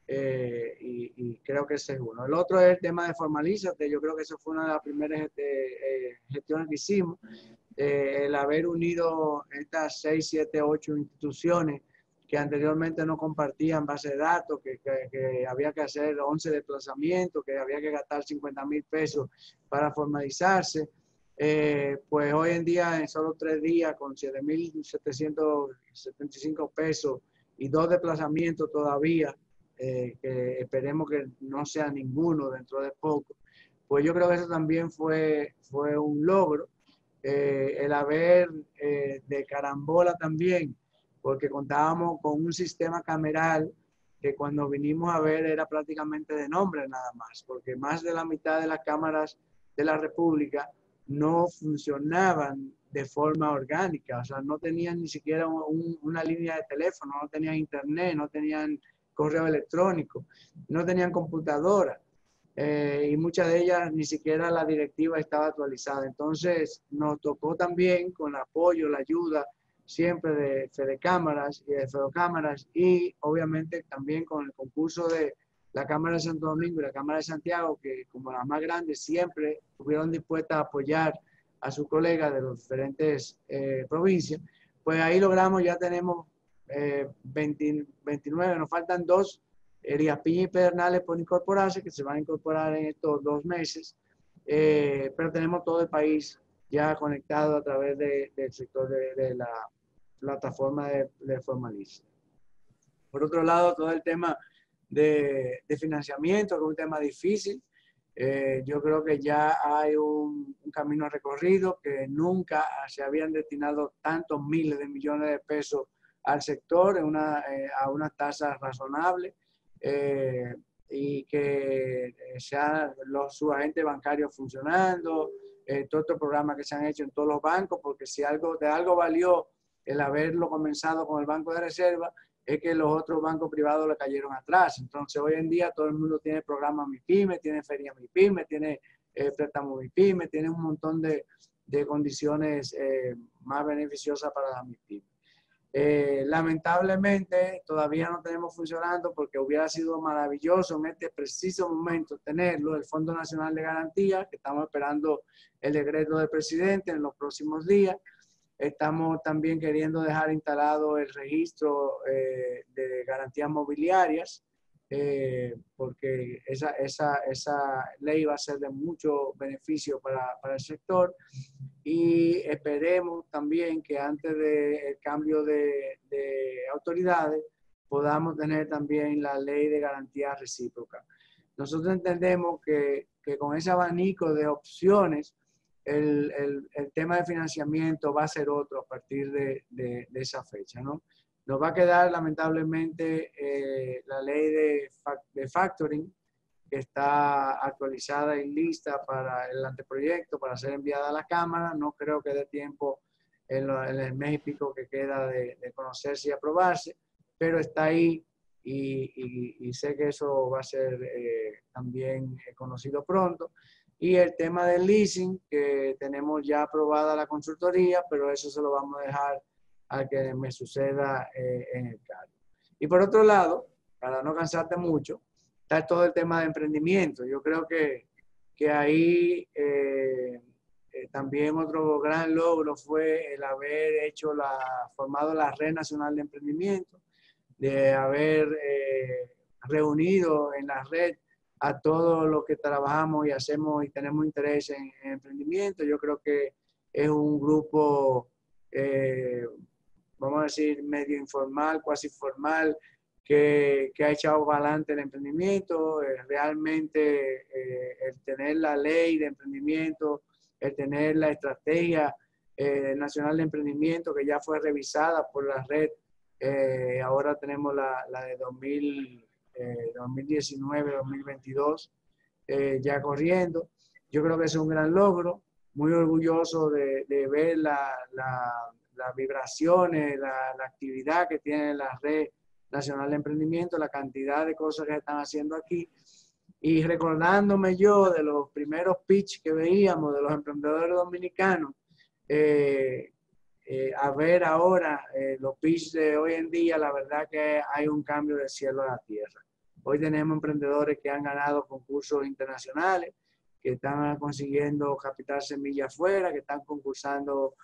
y creo que ese es uno. El otro es el tema de Formalízate. Yo creo que eso fue una de las primeras gestiones que hicimos, el haber unido estas 6, 7, 8 instituciones que anteriormente no compartían base de datos, que había que hacer 11 desplazamientos, que había que gastar 50,000 pesos para formalizarse. Pues hoy en día, en solo 3 días, con 7,775 pesos y 2 desplazamientos todavía, que esperemos que no sea ninguno dentro de poco, pues yo creo que eso también fue un logro. El haber de carambola también, porque contábamos con un sistema cameral que cuando vinimos a ver era prácticamente de nombre nada más, porque más de la mitad de las cámaras de la República no funcionaban de forma orgánica, o sea, no tenían ni siquiera una línea de teléfono, no tenían internet, no tenían correo electrónico, no tenían computadora, y muchas de ellas ni siquiera la directiva estaba actualizada. Entonces nos tocó también, con el apoyo, la ayuda, siempre de Fedecámaras y de Fedocámaras, y obviamente también con el concurso de la Cámara de Santo Domingo y la Cámara de Santiago, que como las más grandes siempre estuvieron dispuestas a apoyar a sus colegas de las diferentes provincias, pues ahí logramos, ya tenemos 29, nos faltan 2, Elías Piña y Pedernales por incorporarse, que se van a incorporar en estos 2 meses, pero tenemos todo el país ya conectado a través del sector de la plataforma de Formaliza. Por otro lado, todo el tema de financiamiento, que es un tema difícil. Yo creo que ya hay un camino recorrido, que nunca se habían destinado tantos miles de millones de pesos al sector a unas tasas razonables, y que sean los subagentes bancarios funcionando, todos estos programas que se han hecho en todos los bancos, porque si de algo valió el haberlo comenzado con el Banco de Reserva, es que los otros bancos privados le cayeron atrás. Entonces, hoy en día todo el mundo tiene programa MIPYME, tiene feria MIPYME, tiene préstamo MIPYME, tiene un montón de condiciones más beneficiosas para la MIPYME. Lamentablemente, todavía no tenemos funcionando, porque hubiera sido maravilloso en este preciso momento tenerlo, el Fondo Nacional de Garantía, que estamos esperando el decreto del presidente en los próximos días. Estamos también queriendo dejar instalado el registro de garantías mobiliarias, porque esa ley va a ser de mucho beneficio para el sector, y esperemos también que antes del cambio de autoridades podamos tener también la ley de garantía recíproca. Nosotros entendemos que con ese abanico de opciones, el tema de financiamiento va a ser otro a partir de esa fecha, ¿no? Nos va a quedar lamentablemente la ley de factoring, que está actualizada y lista para el anteproyecto, para ser enviada a la Cámara. No creo que dé tiempo en el mes y pico que queda de conocerse y aprobarse, pero está ahí, y sé que eso va a ser también conocido pronto. Y el tema del leasing, que tenemos ya aprobada la consultoría, pero eso se lo vamos a dejar a que me suceda en el cargo. Y por otro lado, para no cansarte mucho, está todo el tema de emprendimiento. Yo creo que ahí también otro gran logro fue el haber formado la Red Nacional de Emprendimiento, de haber reunido en la red a todos los que trabajamos y hacemos y tenemos interés en emprendimiento. Yo creo que es un grupo, vamos a decir, medio informal, cuasi formal, que ha echado para adelante el emprendimiento. Realmente el tener la ley de emprendimiento, el tener la estrategia nacional de emprendimiento, que ya fue revisada por la red, ahora tenemos la de 2019-2022 ya corriendo. Yo creo que es un gran logro, muy orgulloso de ver las vibraciones, la actividad que tiene la red nacional de emprendimiento, la cantidad de cosas que están haciendo aquí, y recordándome yo de los primeros pitch que veíamos de los emprendedores dominicanos, a ver ahora los pitch de hoy en día, la verdad que hay un cambio del cielo a la tierra. Hoy tenemos emprendedores que han ganado concursos internacionales, que están consiguiendo capital semilla afuera, que están concursando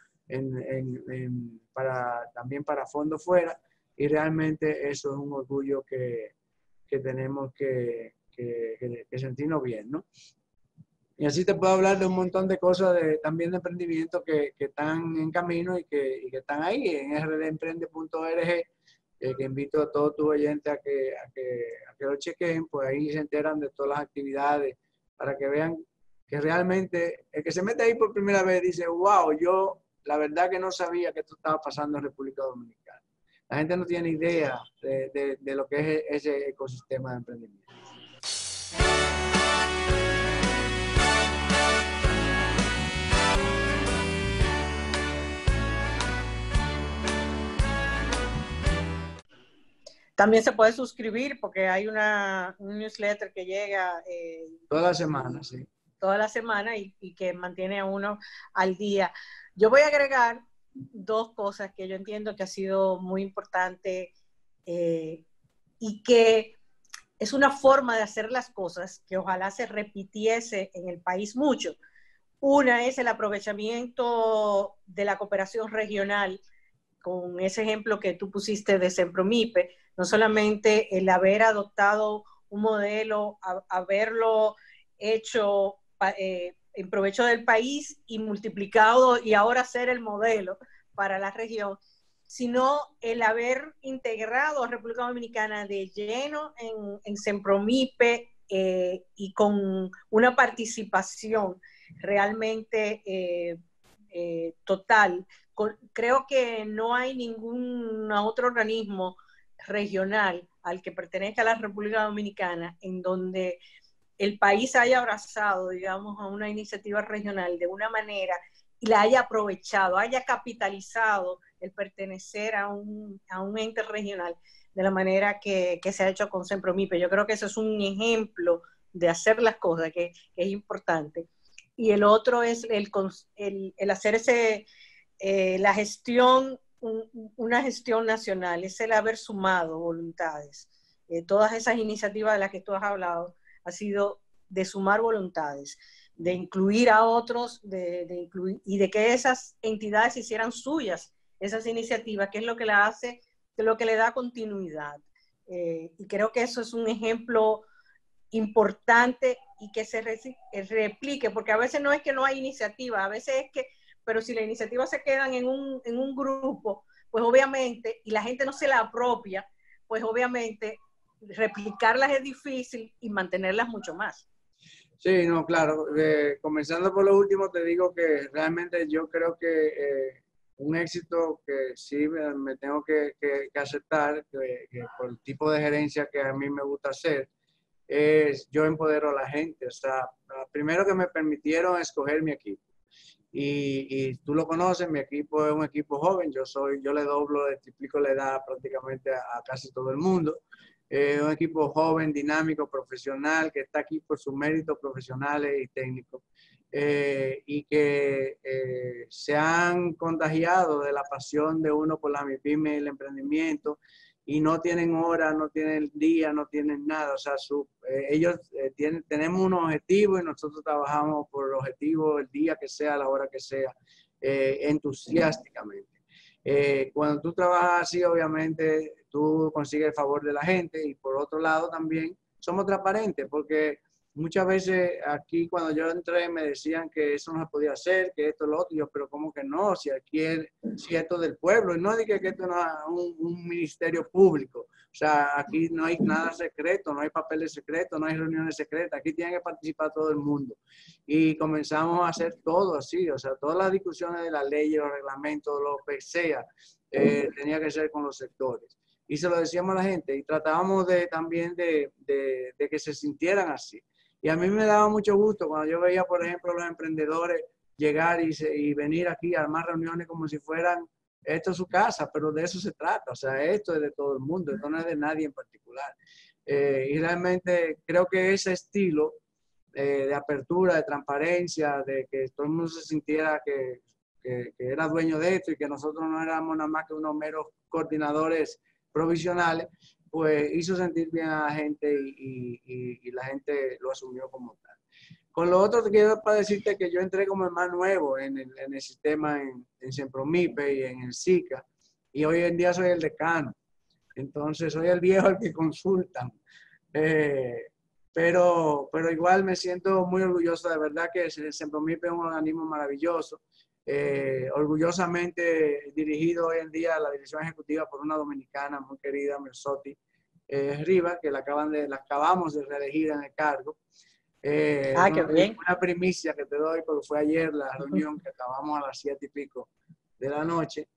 también para fondos fuera, y realmente eso es un orgullo que tenemos que sentirnos bien, ¿no? Y así te puedo hablar de un montón de cosas también de emprendimiento que están en camino y que están ahí en rdemprende.org, que invito a todos tus oyentes a que lo chequen, pues ahí se enteran de todas las actividades, para que vean que realmente el que se mete ahí por primera vez dice, wow, yo la verdad que no sabía que esto estaba pasando en República Dominicana. La gente no tiene idea de lo que es ese ecosistema de emprendimiento. También se puede suscribir, porque hay un newsletter que llega toda la semana, sí. Toda la semana, y que mantiene a uno al día. Yo voy a agregar dos cosas que yo entiendo que ha sido muy importante y que es una forma de hacer las cosas que ojalá se repitiese en el país mucho. Una es el aprovechamiento de la cooperación regional, con ese ejemplo que tú pusiste de Sempromipe, no solamente el haber adoptado un modelo, haberlo hecho en provecho del país y multiplicado y ahora ser el modelo para la región, sino el haber integrado a República Dominicana de lleno en Sempromipe y con una participación realmente total. Creo que no hay ningún otro organismo regional al que pertenezca a la República Dominicana en donde el país haya abrazado, digamos, a una iniciativa regional de una manera y la haya aprovechado, haya capitalizado el pertenecer a un ente regional de la manera que se ha hecho con Sempromipe. Yo creo que eso es un ejemplo de hacer las cosas que es importante. Y el otro es el hacer la gestión, una gestión nacional, es el haber sumado voluntades. Todas esas iniciativas de las que tú has hablado ha sido de sumar voluntades, de incluir a otros, de incluir, y de que esas entidades hicieran suyas esas iniciativas, que es lo que la hace, que es lo que le da continuidad. Y creo que eso es un ejemplo importante y que se replique, porque a veces no es que no hay iniciativa, a veces es que, pero si las iniciativas se quedan en un grupo, pues obviamente, y la gente no se la apropia, pues obviamente replicarlas es difícil y mantenerlas mucho más. Sí, no, claro. Comenzando por lo último, te digo que realmente yo creo que un éxito que sí me tengo que aceptar, que por el tipo de gerencia que a mí me gusta hacer, es yo empodero a la gente. O sea, primero que me permitieron escoger mi equipo. Y tú lo conoces, mi equipo es un equipo joven, yo le doblo, le triplico la edad prácticamente a casi todo el mundo. Un equipo joven, dinámico, profesional, que está aquí por sus méritos profesionales y técnicos. Y que se han contagiado de la pasión de uno por la MIPYME y el emprendimiento, y no tienen hora, no tienen día, no tienen nada. O sea, ellos tenemos unos objetivos y nosotros trabajamos por el objetivo el día que sea, la hora que sea, entusiásticamente. Cuando tú trabajas así, obviamente, tú consigues el favor de la gente, y por otro lado también somos transparentes, porque muchas veces aquí cuando yo entré me decían que eso no se podía hacer, que esto, lo otro, y yo, pero ¿cómo que no? Si aquí si esto es del pueblo, y no dije que esto no es un ministerio público. O sea, aquí no hay nada secreto, no hay papeles secretos, no hay reuniones secretas, aquí tiene que participar todo el mundo. Y comenzamos a hacer todo así, o sea, todas las discusiones de la ley, los reglamentos, lo que sea, tenía que ser con los sectores. Y se lo decíamos a la gente, y tratábamos también de que se sintieran así. Y a mí me daba mucho gusto cuando yo veía, por ejemplo, los emprendedores llegar y venir aquí a armar reuniones como si fueran, esto es su casa, pero de eso se trata. O sea, esto es de todo el mundo, esto no es de nadie en particular. Y realmente creo que ese estilo de apertura, de transparencia, de que todo el mundo se sintiera que era dueño de esto y que nosotros no éramos nada más que unos meros coordinadores provisionales, pues hizo sentir bien a la gente y la gente lo asumió como tal. Con lo otro, te quiero para decirte que yo entré como el más nuevo en el sistema en Sempromipe y en el SICA, y hoy en día soy el decano. Entonces, soy el viejo al que consultan. Pero igual me siento muy orgulloso, de verdad que Sempromipe es un organismo maravilloso. Orgullosamente dirigido hoy en día a la dirección ejecutiva por una dominicana muy querida, Merzotti Rivas, que la acabamos de reelegir en el cargo. Qué bien. Una primicia que te doy, porque fue ayer la reunión que acabamos a las 7:00 de la noche.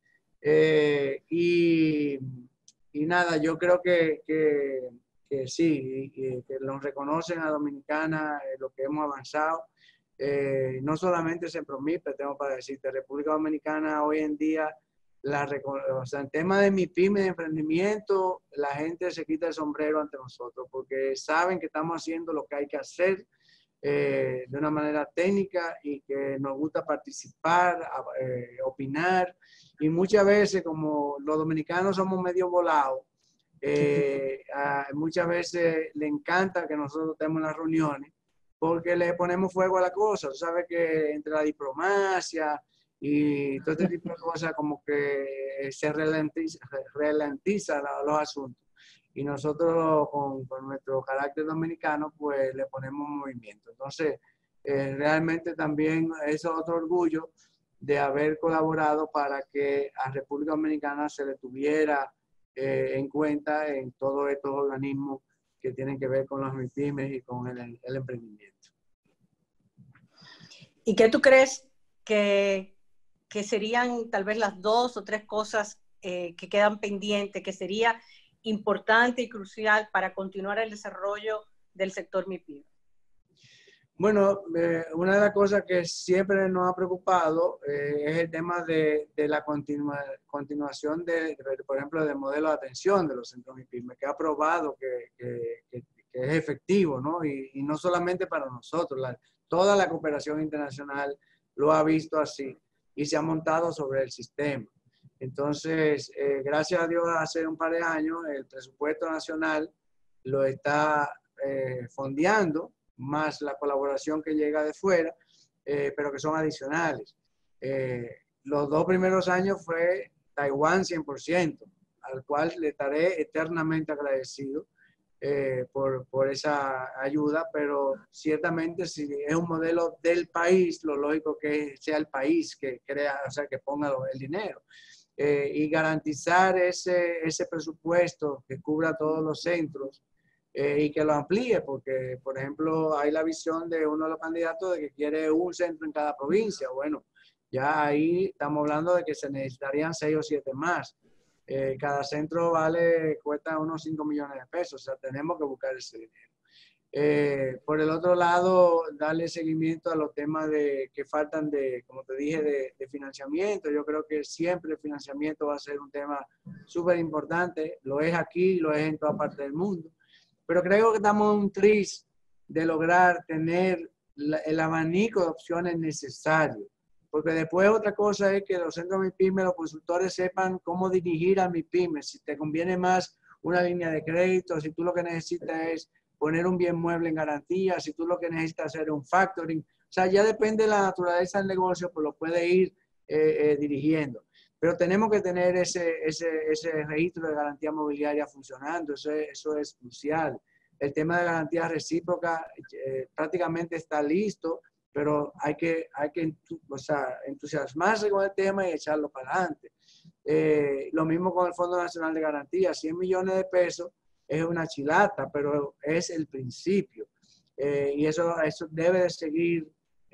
Y nada, yo creo que sí, que nos reconocen a Dominicana lo que hemos avanzado. No solamente Sempromipe, tengo para decirte, República Dominicana hoy en día, o sea, en tema de MIPYME, de emprendimiento, la gente se quita el sombrero ante nosotros, porque saben que estamos haciendo lo que hay que hacer, de una manera técnica y que nos gusta participar, opinar. Y muchas veces, como los dominicanos somos medio volados, muchas veces le encanta que nosotros estemos en las reuniones porque le ponemos fuego a la cosa. Tú sabes que entre la diplomacia y todo este tipo de cosas como que se ralentiza los asuntos. Y nosotros con nuestro carácter dominicano pues le ponemos movimiento. Entonces realmente también es otro orgullo de haber colaborado para que a República Dominicana se le tuviera en cuenta en todos estos organismos que tienen que ver con las MIPYMES y con el emprendimiento. ¿Y qué tú crees que serían tal vez las 2 o 3 cosas que quedan pendientes, que sería importante y crucial para continuar el desarrollo del sector MIPYME? Bueno, una de las cosas que siempre nos ha preocupado es el tema de la continuación, por ejemplo, del modelo de atención de los centros MIPYME, que ha probado que es efectivo, ¿no? Y no solamente para nosotros, toda la cooperación internacional lo ha visto así y se ha montado sobre el sistema. Entonces, gracias a Dios, hace un par de años el presupuesto nacional lo está fondeando, más la colaboración que llega de fuera, pero que son adicionales. Los 2 primeros años fue Taiwán 100%, al cual le estaré eternamente agradecido por esa ayuda, pero ciertamente si es un modelo del país, lo lógico que sea el país que crea, o sea, que ponga el dinero. Y garantizar ese presupuesto que cubra todos los centros, y que lo amplíe, porque, por ejemplo, hay la visión de uno de los candidatos de que quiere un centro en cada provincia. Bueno, ya ahí estamos hablando de que se necesitarían 6 o 7 más. Cada centro cuesta unos 5 millones de pesos, o sea, tenemos que buscar ese dinero. Por el otro lado, darle seguimiento a los temas que faltan como te dije, de financiamiento. Yo creo que siempre el financiamiento va a ser un tema súper importante. Lo es aquí, lo es en toda parte del mundo. Pero creo que estamos en un tris de lograr tener el abanico de opciones necesarios. Porque después otra cosa es que los centros MIPYME, los consultores sepan cómo dirigir a MIPYME. Si te conviene más una línea de crédito, si tú lo que necesitas es poner un bien mueble en garantía, si tú lo que necesitas es hacer un factoring. O sea, ya depende de la naturaleza del negocio, pues lo puede ir dirigiendo. Pero tenemos que tener ese registro de garantía mobiliaria funcionando, eso es crucial. El tema de garantía recíproca prácticamente está listo, pero hay que entusiasmarse con el tema y echarlo para adelante. Lo mismo con el Fondo Nacional de Garantía, 100 millones de pesos es una chilata, pero es el principio. Y eso debe de seguir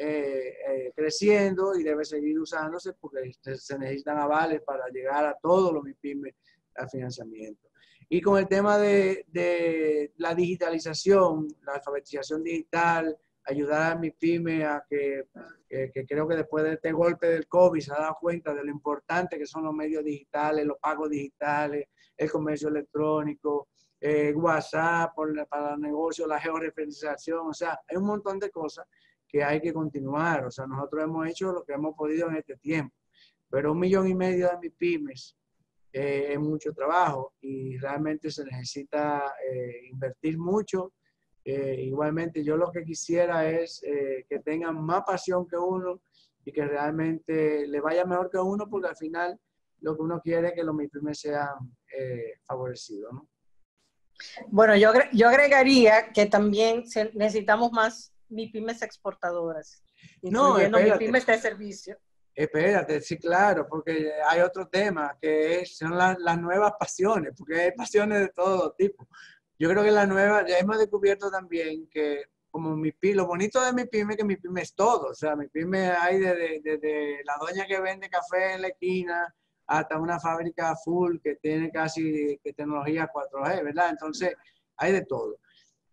creciendo y debe seguir usándose porque se necesitan avales para llegar a todos los MIPYME al financiamiento. Y con el tema de la digitalización, la alfabetización digital, ayudar a MIPYME a que creo que después de este golpe del COVID se ha dado cuenta de lo importante que son los medios digitales, los pagos digitales, el comercio electrónico, WhatsApp para los negocios, la georreferenciación, o sea, hay un montón de cosas que hay que continuar. O sea, nosotros hemos hecho lo que hemos podido en este tiempo, pero 1,5 millones de MIPYMES es mucho trabajo y realmente se necesita invertir mucho. Igualmente, yo lo que quisiera es que tengan más pasión que uno y que realmente le vaya mejor que uno, porque al final lo que uno quiere es que los MIPYMES sean favorecidos, ¿no? Bueno, yo agregaría que también necesitamos más MIPYMES exportadoras, incluyendo MIPYMES de servicio. Espérate, sí, claro, porque hay otro tema que son las nuevas pasiones, porque hay pasiones de todo tipo. Yo creo que ya hemos descubierto también que como lo bonito de MIPYME es que MIPYME es todo. O sea, MIPYME hay desde la doña que vende café en la esquina hasta una fábrica full que tiene casi tecnología 4G, ¿verdad? Entonces, hay de todo.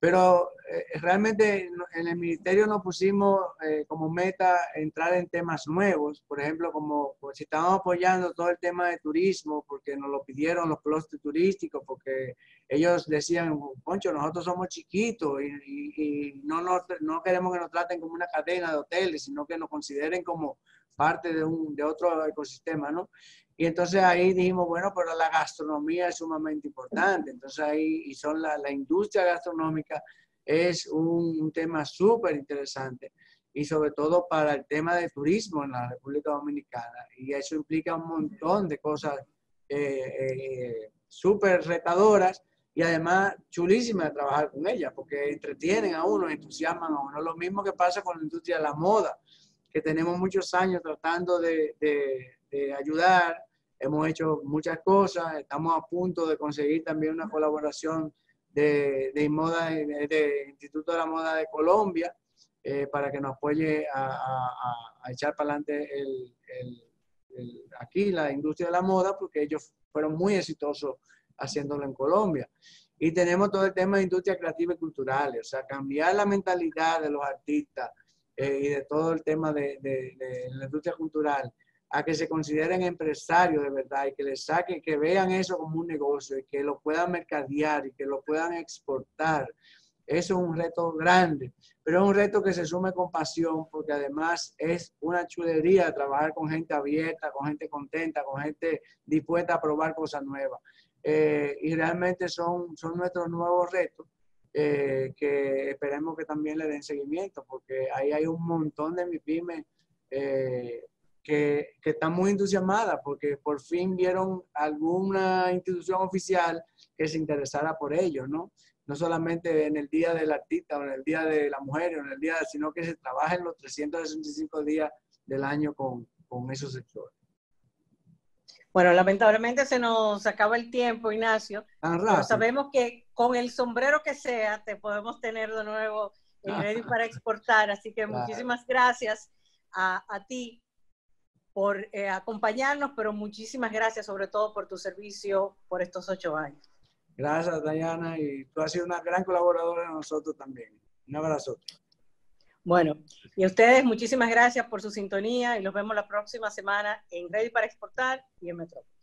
Pero realmente en el ministerio nos pusimos como meta entrar en temas nuevos, por ejemplo, como pues, si estábamos apoyando todo el tema de turismo, porque nos lo pidieron los clústeres turísticos, porque ellos decían, Poncho, nosotros somos chiquitos y no queremos que nos traten como una cadena de hoteles, sino que nos consideren como parte de otro ecosistema, ¿no? Y entonces ahí dijimos, bueno, pero la gastronomía es sumamente importante. Entonces ahí, y son la industria gastronómica es un tema súper interesante. Y sobre todo para el tema de turismo en la República Dominicana. Y eso implica un montón de cosas súper retadoras y además chulísimas de trabajar con ellas, porque entretienen a uno, entusiasman a uno. Lo mismo que pasa con la industria de la moda, que tenemos muchos años tratando de ayudar, hemos hecho muchas cosas, estamos a punto de conseguir también una colaboración de Instituto de la Moda de Colombia para que nos apoye a echar para adelante aquí la industria de la moda, porque ellos fueron muy exitosos haciéndolo en Colombia. Y tenemos todo el tema de industria creativa y cultural, o sea, cambiar la mentalidad de los artistas y de todo el tema de la industria cultural, a que se consideren empresarios de verdad y que les saquen, que vean eso como un negocio y que lo puedan mercadear y que lo puedan exportar. Eso es un reto grande, pero es un reto que se sume con pasión, porque además es una chulería trabajar con gente abierta, con gente contenta, con gente dispuesta a probar cosas nuevas. Y realmente son nuestros nuevos retos. Que esperemos que también le den seguimiento, porque ahí hay un montón de MIPYME que están muy entusiasmadas porque por fin vieron alguna institución oficial que se interesara por ellos, ¿no? No solamente en el Día del Artista o en el Día de la Mujer, o en el día, sino que se trabaja en los 365 días del año con esos sectores. Bueno, lamentablemente se nos acaba el tiempo, Ignacio, pero sabemos que con el sombrero que sea te podemos tener de nuevo en Ready para Exportar, así que muchísimas gracias a ti por acompañarnos, pero muchísimas gracias sobre todo por tu servicio por estos 8 años. Gracias, Dayana, y tú has sido una gran colaboradora de nosotros también. Un abrazo. Bueno, y a ustedes muchísimas gracias por su sintonía y los vemos la próxima semana en Ready para Exportar y en Metrópolis.